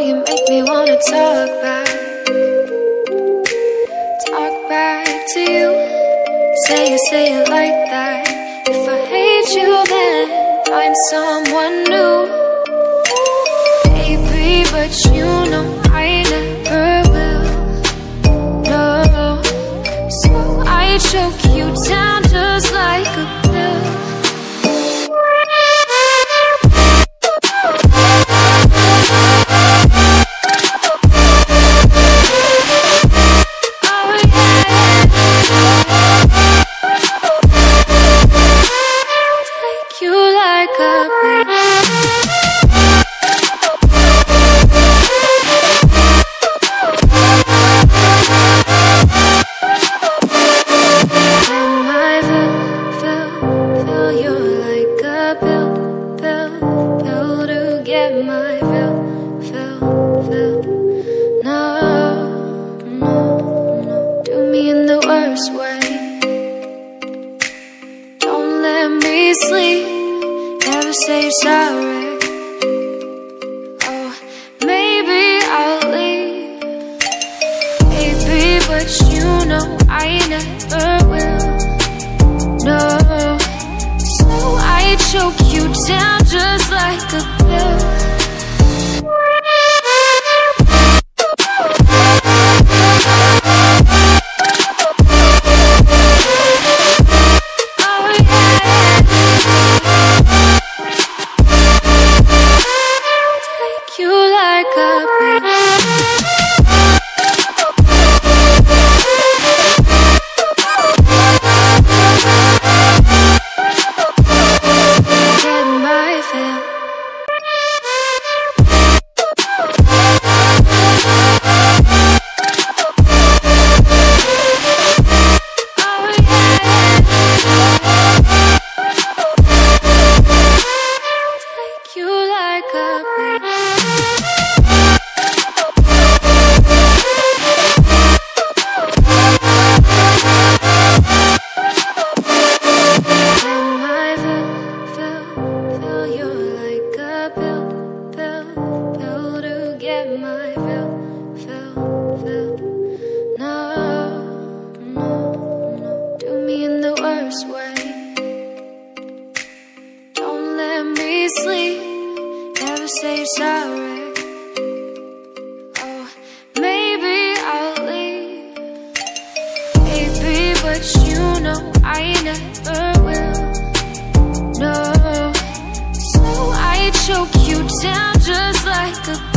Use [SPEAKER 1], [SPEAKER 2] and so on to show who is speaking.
[SPEAKER 1] you make me wanna talk back to you. Say it like that. If I hate you, then find someone new. Baby, but you know I never will. No, so I choke you down just like a pill. Sleep, never say sorry. Oh, maybe I'll leave, baby, but you know I never will. No, so I choke you down just like a pill. Sleep, never say sorry. Oh, maybe I'll leave, baby, but you know I never will. No, so I choke you down just like a